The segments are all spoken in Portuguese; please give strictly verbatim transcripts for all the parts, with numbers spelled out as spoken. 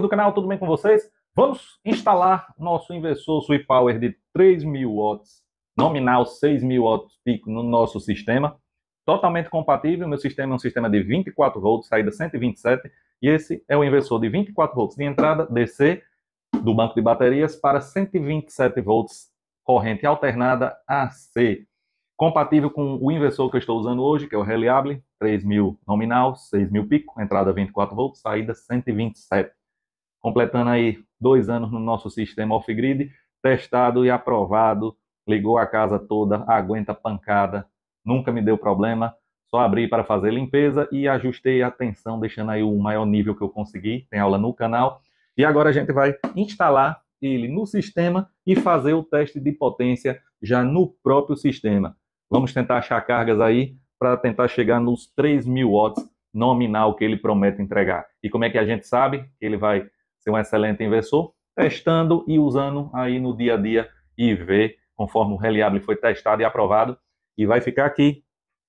do canal, tudo bem com vocês? Vamos instalar nosso inversor Sweep Power de três mil watts, nominal seis mil watts pico no nosso sistema. Totalmente compatível, meu sistema é um sistema de vinte e quatro volts, saída cento e vinte e sete, e esse é o inversor de vinte e quatro volts de entrada D C do banco de baterias para cento e vinte e sete volts, corrente alternada A C. Compatível com o inversor que eu estou usando hoje, que é o Reliable, três mil nominal, seis mil pico, entrada vinte e quatro volts, saída cento e vinte e sete. Completando aí dois anos no nosso sistema off-grid, testado e aprovado, ligou a casa toda, aguenta pancada, nunca me deu problema, só abri para fazer limpeza e ajustei a tensão, deixando aí o maior nível que eu consegui, tem aula no canal. E agora a gente vai instalar ele no sistema e fazer o teste de potência já no próprio sistema. Vamos tentar achar cargas aí para tentar chegar nos três mil watts nominal que ele promete entregar. E como é que a gente sabe que ele vai ser um excelente inversor? Testando e usando aí no dia a dia e ver conforme o Reliable foi testado e aprovado. E vai ficar aqui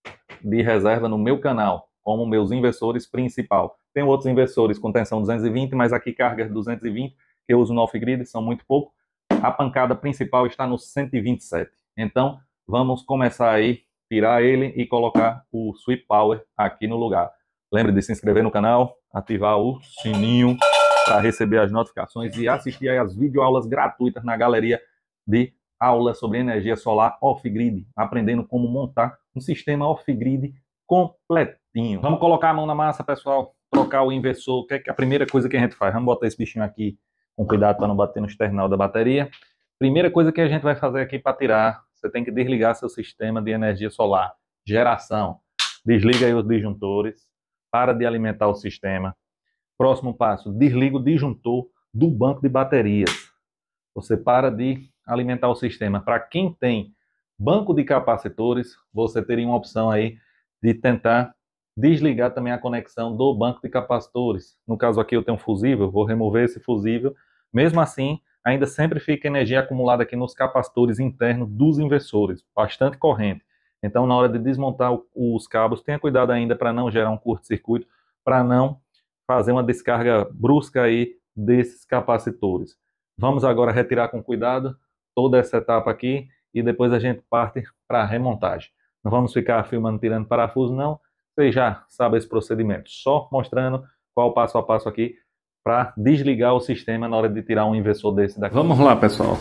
de reserva no meu canal como meus inversores principal. Tem outros inversores com tensão duzentos e vinte, mas aqui cargas duzentos e vinte que eu uso no off-grid são muito pouco. A pancada principal está no cento e vinte e sete. Então vamos começar aí, tirar ele e colocar o Sweep Power aqui no lugar. Lembre de se inscrever no canal, ativar o sininho para receber as notificações e assistir aí as videoaulas gratuitas na galeria de aulas sobre energia solar off-grid, aprendendo como montar um sistema off-grid completinho. Vamos colocar a mão na massa, pessoal, trocar o inversor, que é a primeira coisa que a gente faz. Vamos botar esse bichinho aqui com cuidado para não bater no external da bateria. Primeira coisa que a gente vai fazer aqui para tirar, você tem que desligar seu sistema de energia solar, geração. Desliga aí os disjuntores, para de alimentar o sistema. Próximo passo, desliga o disjuntor do banco de baterias. Você para de alimentar o sistema. Para quem tem banco de capacitores, você teria uma opção aí de tentar desligar também a conexão do banco de capacitores. No caso aqui eu tenho um fusível, vou remover esse fusível. Mesmo assim, ainda sempre fica energia acumulada aqui nos capacitores internos dos inversores, bastante corrente. Então, na hora de desmontar os cabos, tenha cuidado ainda para não gerar um curto-circuito, para não fazer uma descarga brusca aí desses capacitores. Vamos agora retirar com cuidado toda essa etapa aqui e depois a gente parte para a remontagem. Não vamos ficar filmando tirando parafuso não, você já sabe esse procedimento, só mostrando qual o passo a passo aqui para desligar o sistema na hora de tirar um inversor desse daqui. Vamos lá, pessoal.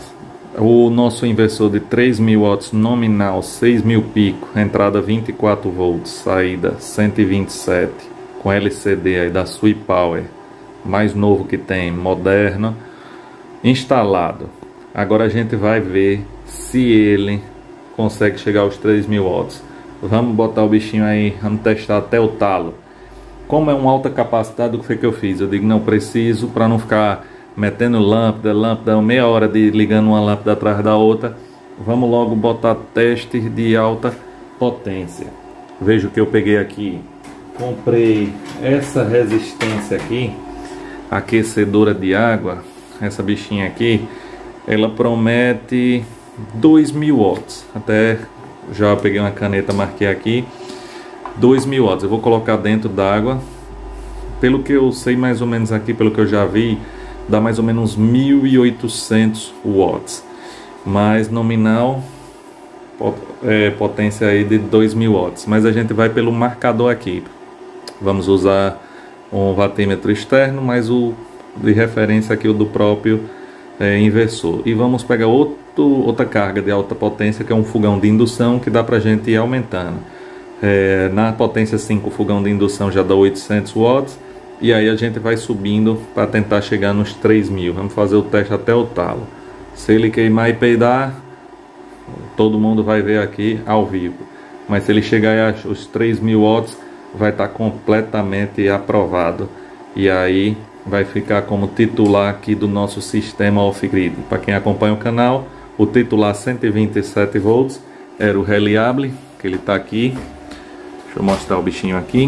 O nosso inversor de três mil watts nominal, seis mil pico, entrada vinte e quatro volts, saída cento e vinte e sete, com L C D aí da Sweep Power, mais novo que tem, moderno, instalado. Agora a gente vai ver se ele consegue chegar aos três mil watts. Vamos botar o bichinho aí, vamos testar até o talo. Como é um alta capacidade, o que foi que eu fiz? Eu digo, não preciso, para não ficar metendo lâmpada, lâmpada, meia hora de ligando uma lâmpada atrás da outra. Vamos logo botar teste de alta potência. Veja o que eu peguei aqui. Comprei essa resistência aqui, aquecedora de água. Essa bichinha aqui, ela promete dois mil watts. Até já peguei uma caneta, marquei aqui. dois mil watts, eu vou colocar dentro d'água. Pelo que eu sei mais ou menos aqui, pelo que eu já vi, dá mais ou menos mil e oitocentos watts. Mas nominal, é, potência aí de dois mil watts. Mas a gente vai pelo marcador aqui. Vamos usar um watímetro externo, mas o de referência aqui o do próprio é, inversor. E vamos pegar outro, outra carga de alta potência, que é um fogão de indução, que dá pra gente ir aumentando. É, na potência cinco, o fogão de indução já dá oitocentos watts. E aí a gente vai subindo para tentar chegar nos três mil. Vamos fazer o teste até o talo. Se ele queimar e peidar, todo mundo vai ver aqui ao vivo. Mas se ele chegar aos três mil watts, vai estar completamente aprovado. E aí vai ficar como titular aqui do nosso sistema off-grid. Para quem acompanha o canal, o titular cento e vinte e sete volts era o Reliable, que ele está aqui. Deixa eu mostrar o bichinho aqui.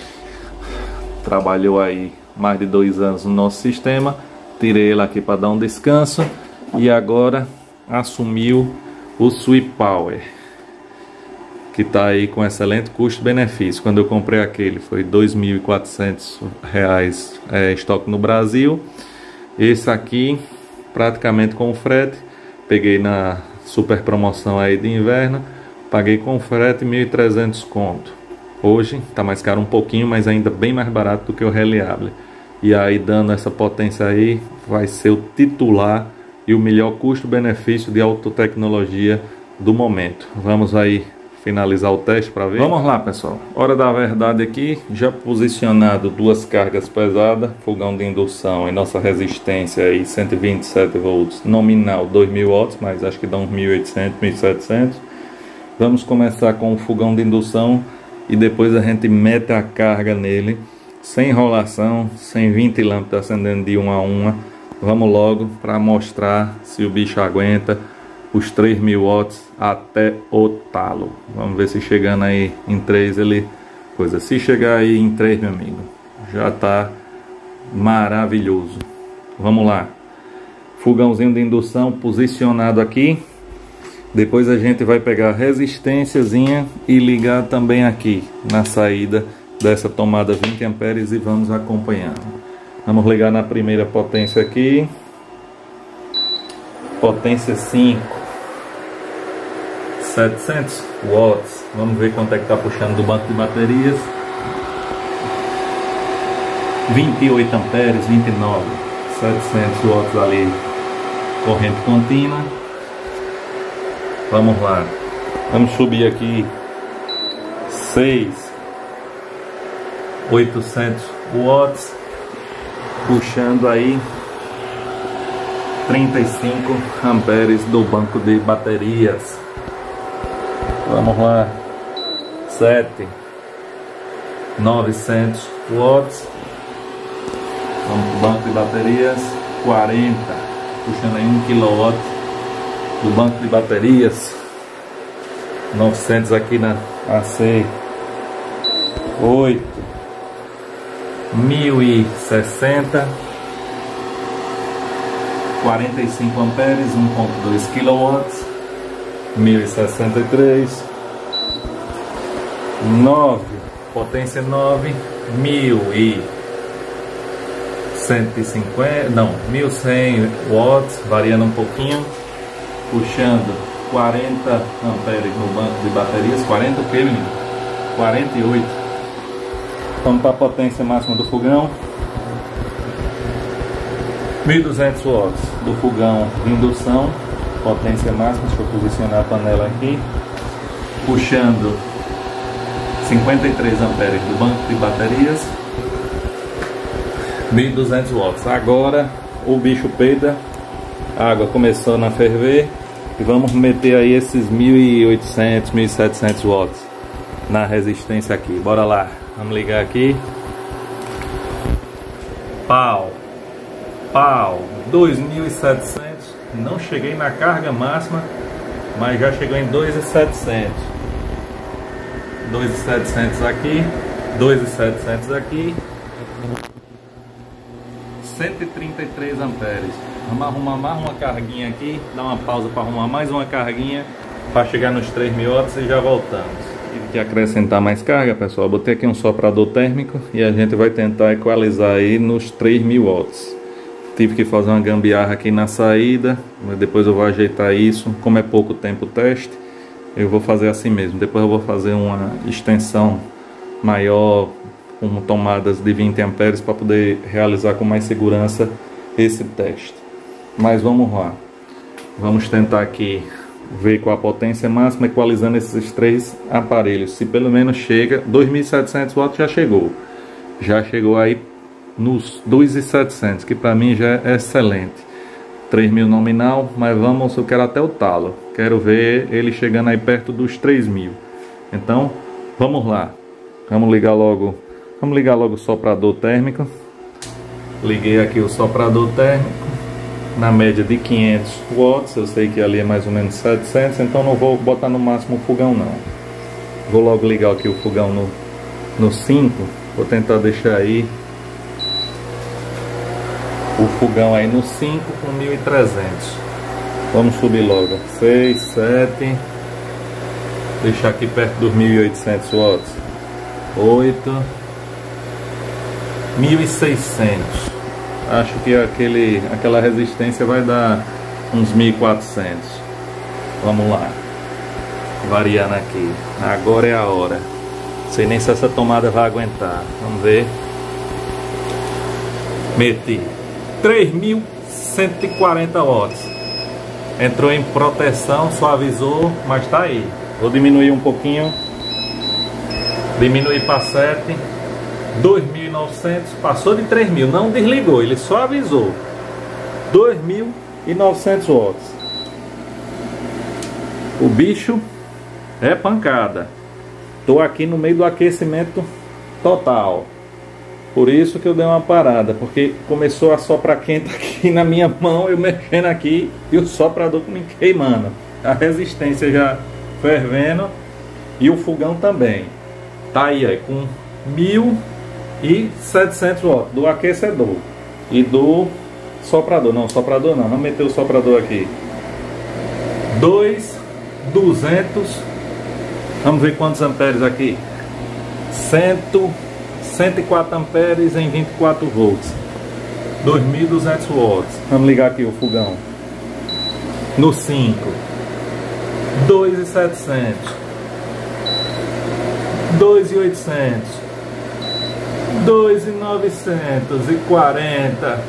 Trabalhou aí mais de dois anos no nosso sistema. Tirei ele aqui para dar um descanso. E agora assumiu o Sweep Power, que está aí com excelente custo-benefício. Quando eu comprei aquele foi dois mil e quatrocentos reais é, estoque no Brasil. Esse aqui praticamente com frete, peguei na super promoção aí de inverno, paguei com frete mil e trezentos conto. Hoje está mais caro um pouquinho, mas ainda bem mais barato do que o Reliable. E aí dando essa potência aí, vai ser o titular e o melhor custo-benefício de autotecnologia do momento. Vamos aí finalizar o teste para ver. Vamos lá, pessoal. Hora da verdade aqui, já posicionado duas cargas pesadas, fogão de indução e nossa resistência aí cento e vinte e sete volts, nominal dois mil watts, mas acho que dá uns mil e oitocentos, mil e setecentos. Vamos começar com o fogão de indução e depois a gente mete a carga nele, sem enrolação, sem vinte lâmpadas acendendo de uma a uma. Vamos logo para mostrar se o bicho aguenta os três mil watts até o talo. Vamos ver se chegando aí em três ele coisa. Se chegar aí em três, meu amigo, já tá maravilhoso. Vamos lá. Fogãozinho de indução posicionado aqui. Depois a gente vai pegar a resistênciazinha e ligar também aqui na saída dessa tomada vinte amperes e vamos acompanhando. Vamos ligar na primeira potência aqui. Potência cinco. setecentos watts. Vamos ver quanto é que está puxando do banco de baterias. vinte e oito amperes, vinte e nove. setecentos watts ali. Corrente contínua. Vamos lá. Vamos subir aqui. seis. oitocentos watts. Puxando aí trinta e cinco amperes do banco de baterias. Vamos lá. sete. novecentos watts. Vamos para o banco de baterias. quarenta. Puxando aí um quilowatt do banco de baterias. novecentos aqui na A C. oito. mil e sessenta. quarenta e cinco amperes, um ponto dois quilowatts. mil e sessenta e três. nove, potência nove, mil e cento e cinquenta, não, mil e cem watts, variando um pouquinho, puxando quarenta amperes no banco de baterias. Quarenta o que, menino? quarenta e oito. Vamos para a potência máxima do fogão. mil e duzentos watts do fogão de indução, potência máxima. Deixa eu posicionar a panela aqui, puxando cinquenta e três amperes do banco de baterias. Mil e duzentos watts. Agora o bicho peida, a água começou a ferver e vamos meter aí esses mil e oitocentos, mil e setecentos watts na resistência aqui. Bora lá, vamos ligar aqui. Pau, pau, dois mil e setecentos. Não cheguei na carga máxima, mas já chegou em dois mil e setecentos. dois mil e setecentos aqui, dois mil e setecentos aqui. cento e trinta e três amperes. Vamos arrumar mais uma carguinha aqui, dar uma pausa para arrumar mais uma carguinha para chegar nos três mil watts e já voltamos. Tive que acrescentar mais carga, pessoal. Botei aqui um soprador térmico e a gente vai tentar equalizar aí nos três mil watts. Tive que fazer uma gambiarra aqui na saída, mas depois eu vou ajeitar isso. Como é pouco tempo o teste, eu vou fazer assim mesmo. Depois eu vou fazer uma extensão maior com tomadas de vinte amperes para poder realizar com mais segurança esse teste. Mas vamos lá. Vamos tentar aqui ver com a potência máxima, equalizando esses três aparelhos. Se pelo menos chega, dois mil e setecentos watts já chegou. Já chegou aí nos dois mil e setecentos, que para mim já é excelente. três mil nominal, mas vamos, eu quero até o talo. Quero ver ele chegando aí perto dos três mil. Então, vamos lá. Vamos ligar logo, vamos ligar logo o soprador térmico. Liguei aqui o soprador térmico na média de quinhentos watts. Eu sei que ali é mais ou menos setecentos, então não vou botar no máximo o fogão não. Vou logo ligar aqui o fogão no, no cinco. Vou tentar deixar aí o fogão aí no cinco com mil e trezentos. Vamos subir logo. seis, sete, deixar aqui perto dos mil e oitocentos watts. oito mil e seiscentos. Acho que aquele, aquela resistência vai dar uns mil e quatrocentos. Vamos lá. Variando aqui. Agora é a hora. Não sei nem se essa tomada vai aguentar. Vamos ver. Meti três mil cento e quarenta watts. Entrou em proteção, suavizou, mas tá aí. Vou diminuir um pouquinho. Diminuir para sete. dois mil e novecentos. Passou de três mil. Não desligou, ele só avisou. dois mil e novecentos watts. O bicho é pancada. Tô aqui no meio do aquecimento total. Por isso que eu dei uma parada, porque começou a soprar quente aqui na minha mão, eu mexendo aqui e o soprador me queimando. A resistência já fervendo e o fogão também. Tá aí, aí com mil e setecentos watts do aquecedor e do soprador. Não, soprador não, não meteu o soprador aqui. dois mil e duzentos. Vamos ver quantos amperes aqui. cem, cento e quatro amperes em vinte e quatro volts. dois mil e duzentos watts. Vamos ligar aqui o fogão. No cinco. dois mil e setecentos. dois mil e oitocentos. dois mil novecentos e quarenta.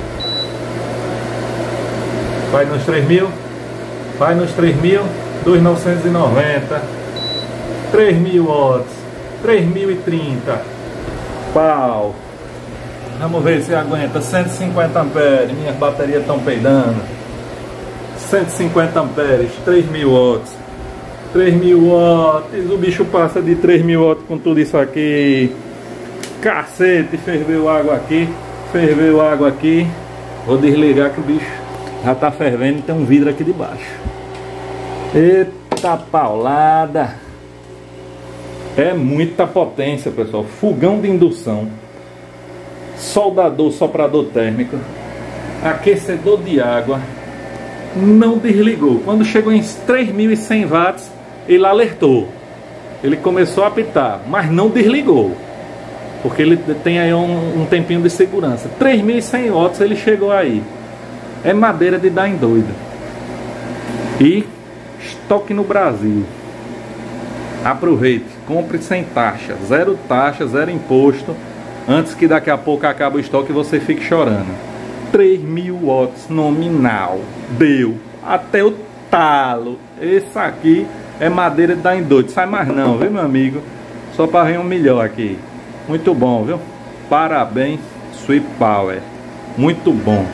Vai nos três mil. Vai nos três mil. dois mil novecentos e noventa. três mil watts. três mil e trinta. Pau. Vamos ver se aguenta. cento e cinquenta amperes. Minhas baterias estão peidando. cento e cinquenta amperes. três mil watts. três mil watts. O bicho passa de três mil watts com tudo isso aqui. Cacete. Ferveu água aqui. Ferveu água aqui. Vou desligar que o bicho já tá fervendo e tem um vidro aqui debaixo. Eita paulada. É muita potência, pessoal. Fogão de indução, soldador, soprador térmico, aquecedor de água. Não desligou. Quando chegou em três mil e cem watts, ele alertou. Ele começou a apitar, mas não desligou, porque ele tem aí um, um tempinho de segurança. três mil e cem watts ele chegou aí. É madeira de dar em doido. E estoque no Brasil. Aproveite, compre sem taxa, zero taxa, zero imposto, antes que daqui a pouco acabe o estoque e você fique chorando. três mil watts nominal, deu, até o talo. Esse aqui é madeira de dar em doido, sai mais não, viu meu amigo? Só para vir um melhor aqui. Muito bom, viu? Parabéns, Sweet Power, muito bom.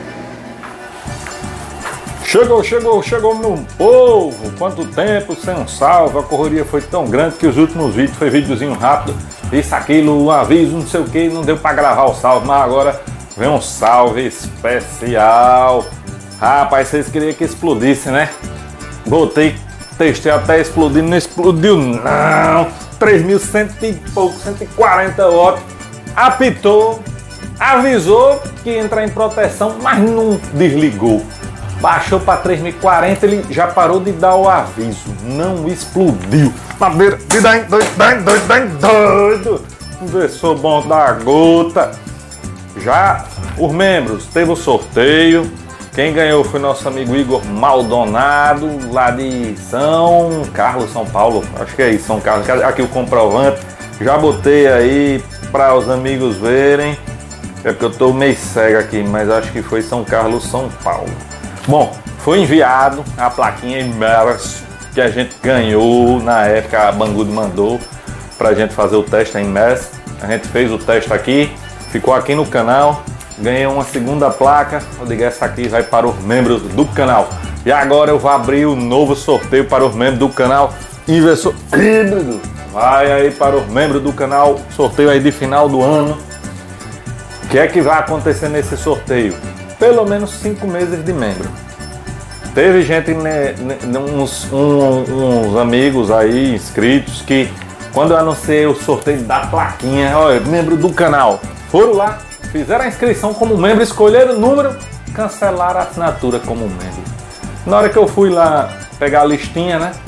Chegou, chegou, chegou meu povo! Quanto tempo sem um salve, a correria foi tão grande que os últimos vídeos foi videozinho rápido, isso, aquilo, um aviso, não sei o que, não deu pra gravar o salve, mas agora vem um salve especial. Rapaz, vocês queriam que explodisse, né? Botei, testei até explodir, não explodiu não! três mil cem e pouco, cento e quarenta watts, apitou, avisou que ia entrar em proteção, mas não desligou. Baixou para três mil e quarenta, ele já parou de dar o aviso. Não explodiu. Madeira de dar em doido, dar em doido, dar em doido. Conversou bom da gota. Já os membros, teve o sorteio. Quem ganhou foi nosso amigo Igor Maldonado, lá de São Carlos, São Paulo. Acho que é isso, São Carlos. Aqui o comprovante. Já botei aí para os amigos verem. É porque eu tô meio cego aqui, mas acho que foi São Carlos, São Paulo. Bom, foi enviado a plaquinha Imerse que a gente ganhou na época, a Banggood mandou pra gente fazer o teste em Imerse. A gente fez o teste aqui, ficou aqui no canal, ganhei uma segunda placa. Eu digo, essa aqui vai para os membros do canal. E agora eu vou abrir o novo sorteio para os membros do canal Inversor Híbrido. Vai aí para os membros do canal, sorteio aí de final do ano. O que é que vai acontecer nesse sorteio? Pelo menos cinco meses de membro. Teve gente, né, uns, um, uns amigos aí inscritos que quando eu anunciei o sorteio da plaquinha, olha, membro do canal, foram lá, fizeram a inscrição como membro, escolheram o número, cancelaram a assinatura como membro. Na hora que eu fui lá pegar a listinha, né,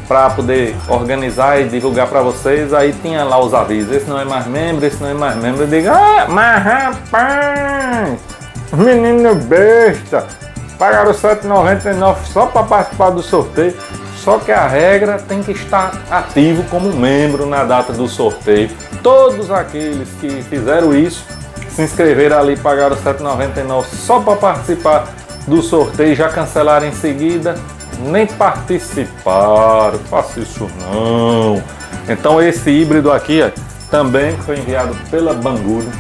para poder organizar e divulgar para vocês. Aí tinha lá os avisos, esse não é mais membro, esse não é mais membro. Eu digo, ah, mas rapaz, menino besta, pagaram sete reais e noventa e nove centavos só para participar do sorteio. Só que a regra tem que estar ativo como membro na data do sorteio. Todos aqueles que fizeram isso, se inscreveram ali, pagaram sete reais e noventa e nove centavos só para participar do sorteio, já cancelaram em seguida, nem participaram. Faça isso não. Então esse híbrido aqui ó, também foi enviado pela Banggood,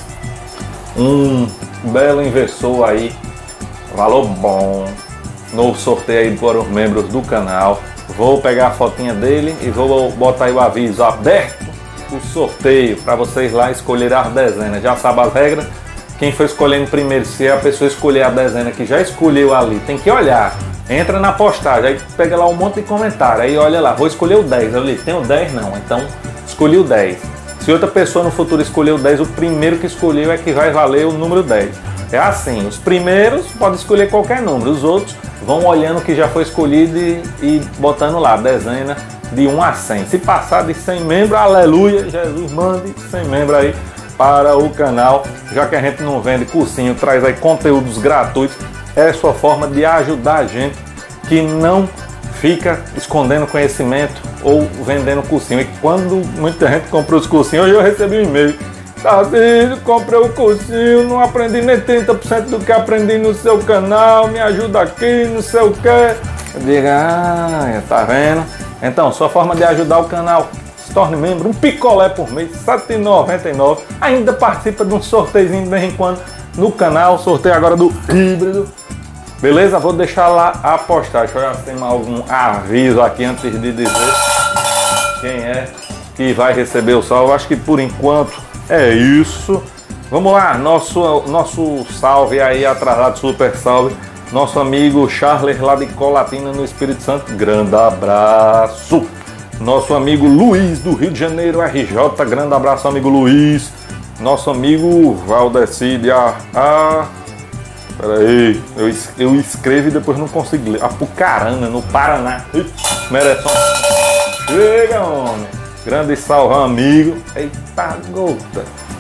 um belo inversor aí, valor bom, novo sorteio aí para os membros do canal. Vou pegar a fotinha dele e vou botar aí o aviso aberto, o sorteio para vocês lá escolherem as dezenas. Já sabe as regras. Quem for escolhendo primeiro, se a pessoa escolher a dezena que já escolheu ali, tem que olhar. Entra na postagem, aí pega lá um monte de comentário, aí olha lá, vou escolher o dez. Eu li, tem o dez não, então escolhi o dez. Se outra pessoa no futuro escolher o dez, o primeiro que escolheu é que vai valer o número dez. É assim, os primeiros podem escolher qualquer número, os outros vão olhando o que já foi escolhido e, e botando lá, dezena de um a cem. Se passar de cem membros, aleluia, Jesus mande cem membros aí para o canal, já que a gente não vende cursinho, traz aí conteúdos gratuitos. É a sua forma de ajudar a gente que não fica escondendo conhecimento ou vendendo cursinho. E quando muita gente comprou os cursinhos, hoje eu recebi um e-mail: Tarcísio, comprei o cursinho, não aprendi nem trinta por cento do que aprendi no seu canal, me ajuda aqui, não sei o que. Eu digo, ah, tá vendo? Então, sua forma de ajudar o canal, se torne membro, um picolé por mês, sete reais e noventa e nove centavos. Ainda participa de um sorteiozinho de vez em quando no canal, sorteio agora do híbrido. Beleza? Vou deixar lá a postagem. Deixa eu ver se tem algum aviso aqui antes de dizer quem é que vai receber o salve. Acho que por enquanto é isso. Vamos lá, nosso, nosso salve aí, atrasado, super salve. Nosso amigo Charles lá de Colatina, no Espírito Santo. Grande abraço. Nosso amigo Luiz do Rio de Janeiro, R J. Grande abraço, amigo Luiz. Nosso amigo Valdeci de A. Ah, peraí, eu, eu escrevo e depois não consigo ler. Apucarana, no Paraná. Merece um. Chega, homem. Grande salve, amigo. Eita gota.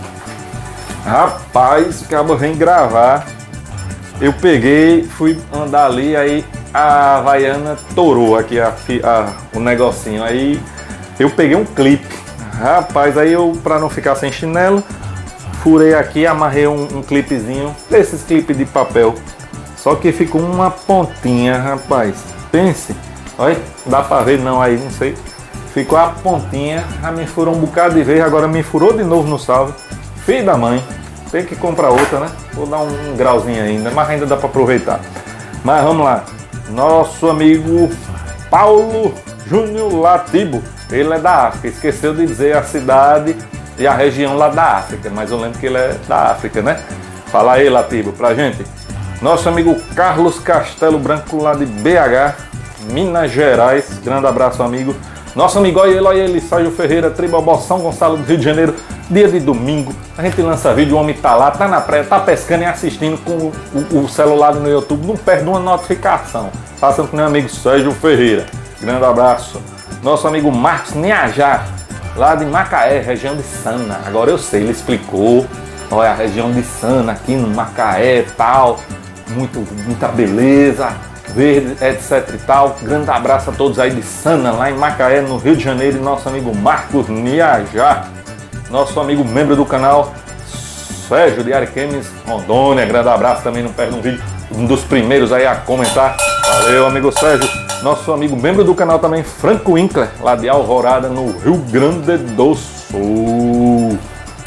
Rapaz, o cabo vem gravar. Eu peguei, fui andar ali, aí a Havaiana torou aqui a, a, o negocinho. Aí eu peguei um clipe. Rapaz, aí eu, pra não ficar sem chinelo, furei aqui, amarrei um, um clipezinho, desses clipes de papel. Só que ficou uma pontinha, rapaz. Pense. Olha, dá pra ver não aí, não sei. Ficou a pontinha, já me furou um bocado de vez, agora me furou de novo no salve. Filho da mãe. Tem que comprar outra, né? Vou dar um, um grauzinho ainda, mas ainda dá para aproveitar. Mas vamos lá. Nosso amigo Paulo Júnior Latibo, ele é da África. Esqueceu de dizer a cidade e a região lá da África, mas eu lembro que ele é da África, né? Fala aí, Latibo, pra gente. Nosso amigo Carlos Castelo Branco, lá de B H, Minas Gerais. Grande abraço, amigo. Nosso amigo, olha ele, olha ele, Sérgio Ferreira, Tribobó, São Gonçalo do Rio de Janeiro, dia de domingo. A gente lança vídeo, o homem tá lá, tá na praia, tá pescando e assistindo com o, o, o celular no YouTube, não perde uma notificação. Passando com meu amigo Sérgio Ferreira. Grande abraço. Nosso amigo Marcos Niajar, lá de Macaé, região de Sana. Agora eu sei, ele explicou. Olha, a região de Sana, aqui no Macaé e tal. Muito, muita beleza. Verde, etc e tal. Grande abraço a todos aí de Sana, lá em Macaé, no Rio de Janeiro. E nosso amigo Marcos Niajar, nosso amigo membro do canal Sérgio de Ariquemes, Rondônia. Grande abraço, também não perde um vídeo, um dos primeiros aí a comentar. Valeu, amigo Sérgio. Nosso amigo membro do canal também, Franco Winkler, lá de Alvorada, no Rio Grande do Sul.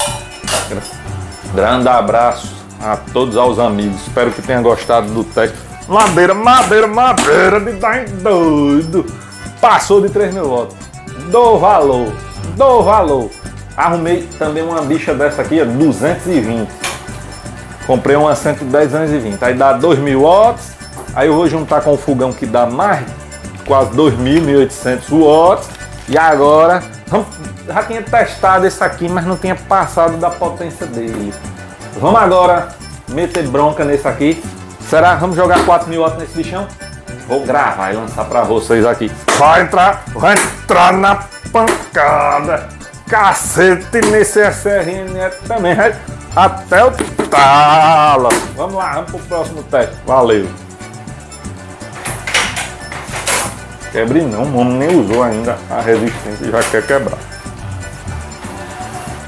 Grande abraço a todos os amigos. Espero que tenham gostado do texto. Madeira, madeira, madeira de dar doido. Passou de três mil votos. Dou valor, dou valor. Arrumei também uma bicha dessa aqui, duzentos e vinte. Comprei uma cento e dez, duzentos e vinte. Aí dá dois mil watts. Aí eu vou juntar com o fogão que dá mais, quase dois mil, mil e oitocentos watts. E agora, já tinha testado esse aqui, mas não tinha passado da potência dele. Vamos agora meter bronca nesse aqui. Será? Vamos jogar quatro mil watts nesse bichão? Vou gravar e lançar pra vocês aqui. Vai entrar, vai entrar na pancada. Cacete nesse S R N também. Até o talo. Vamos lá, vamos pro próximo teste. Valeu. Quebre não, o homem nem usou ainda a resistência e já quer quebrar.